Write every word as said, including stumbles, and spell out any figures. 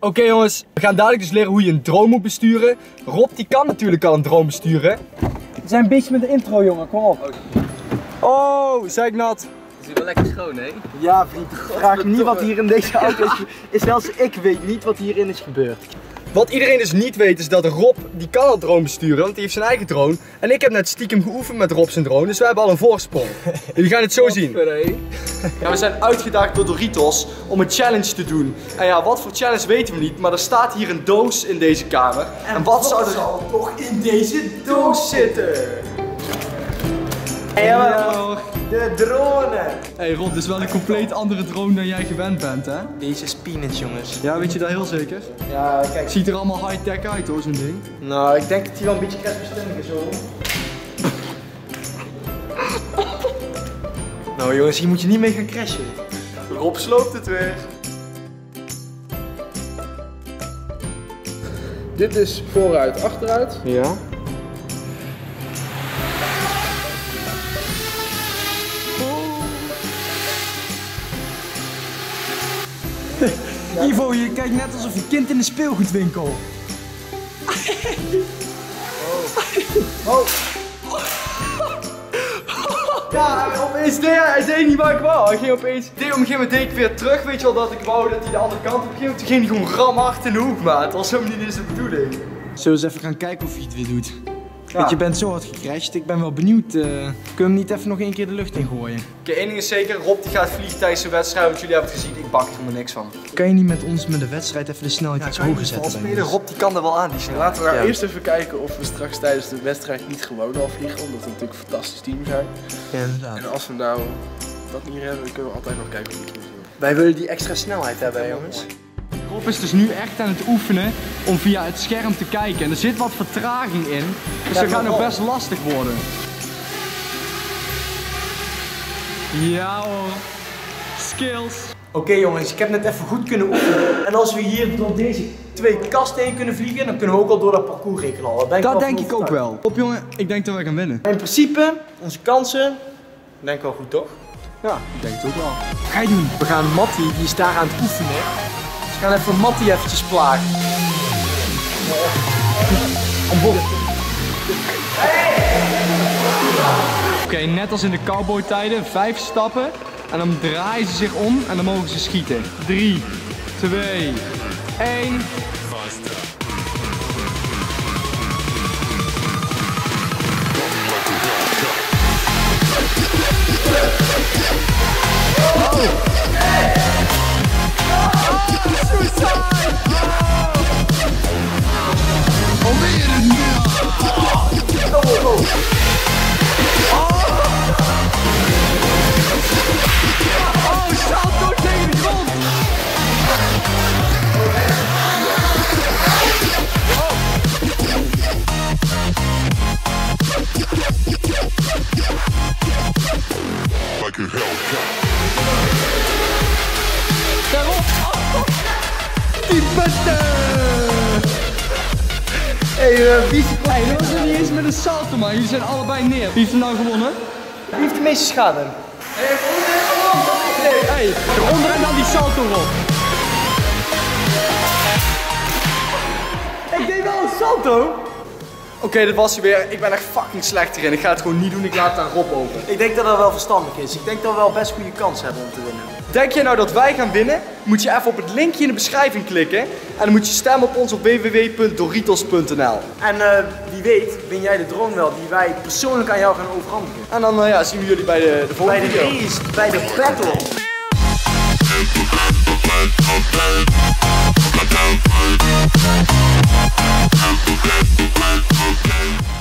Oké okay, jongens, we gaan dadelijk dus leren hoe je een drone moet besturen. Rob die kan natuurlijk al een drone besturen. We zijn een beetje met de intro jongen, kom op. Oh, zei ik nat. Het is wel lekker schoon hè? Ja vriend, vraag me niet wat hier in deze auto is. Is zelfs ik weet niet wat hierin is gebeurd. Wat iedereen dus niet weet is dat Rob, die kan al drone besturen, want die heeft zijn eigen drone. En ik heb net stiekem geoefend met Rob zijn drone, dus we hebben al een voorsprong. Jullie gaan het zo zien. Ja, we zijn uitgedaagd door Doritos om een challenge te doen. En ja, wat voor challenge weten we niet, maar er staat hier een doos in deze kamer. En, en wat, wat zou er al toch in deze doos zitten? Hallo, de drone. Hey Rob, dit is wel een compleet andere drone dan jij gewend bent hè? Deze is peanuts jongens. Ja, weet je dat heel zeker? Ja, kijk. Ziet er allemaal high-tech uit hoor, zo'n ding. Nou, ik denk dat hij wel een beetje crashbestendig is hoor. Nou jongens, hier moet je niet mee gaan crashen. Rob sloopt het weer. Dit is vooruit, achteruit. Ja. Ivo, je kijkt net alsof een kind in een speelgoedwinkel. Oh. Oh. Ja, opeens deed hij, hij deed niet waar ik wou. Hij ging opeens, deed op een gegeven moment deed ik weer terug, weet je wel, dat ik wou dat hij de andere kant op ging. Toen ging hij gewoon ramhard in de hoek, maat. Dat was helemaal niet eens de bedoeling. Zullen we eens even gaan kijken of hij het weer doet? Ja. Want je bent zo hard gecrashed, ik ben wel benieuwd. Uh, kunnen we hem niet even nog één keer de lucht in gooien? Oké, okay, één ding is zeker, Rob die gaat vliegen tijdens de wedstrijd, want jullie hebben het gezien, ik bak er helemaal niks van. Kan je niet met ons met de wedstrijd even de snelheid ja, iets hoger zetten? Spelen, Rob die kan er wel aan, die snelheid. Laten we nou ja. eerst even kijken of we straks tijdens de wedstrijd niet gewoon al vliegen, omdat we natuurlijk een fantastisch team zijn. Ja, inderdaad. En als we nou dat niet hebben, dan kunnen we altijd nog kijken hoe we het doen. Wij willen die extra snelheid hebben, hè, jongens. Rob is dus nu echt aan het oefenen om via het scherm te kijken. En er zit wat vertraging in, dus dat gaat nog best lastig worden. Ja hoor, skills. Oké okay, jongens, ik heb net even goed kunnen oefenen. En als we hier door deze twee kasten heen kunnen vliegen, dan kunnen we ook al door dat parcours rekenen. Dat, dat denk ik ook wel. Op jongen, ik denk dat we gaan winnen. In principe, onze kansen, denk ik wel goed toch? Ja, ik denk het ook wel. Wat ga je doen? We gaan Mattie, die is daar aan het oefenen. Dus we gaan even Mattie eventjes plagen. Oké, okay, net als in de cowboy-tijden, vijf stappen. En dan draaien ze zich om en dan mogen ze schieten. drie, twee, één. Hé, hey, uh, wie is hey, dat was er niet eens met een salto, man. Jullie zijn allebei neer. Wie heeft er nou gewonnen? Wie heeft de meeste schade? Hé, hey, eronder en dan die salto op. Ik deed wel een salto. Oké, okay, dit was hij weer. Ik ben echt fucking slecht erin. Ik ga het gewoon niet doen. Ik laat het aan Rob over. Ik denk dat dat wel verstandig is. Ik denk dat we wel best goede kans hebben om te winnen. Denk jij nou dat wij gaan winnen? Moet je even op het linkje in de beschrijving klikken. En dan moet je stemmen op ons op w w w punt doritos punt n l. En uh, wie weet win jij de drone wel die wij persoonlijk aan jou gaan overhandigen. En dan uh, ja, zien we jullie bij de, de volgende bij de video. race, bij de battle.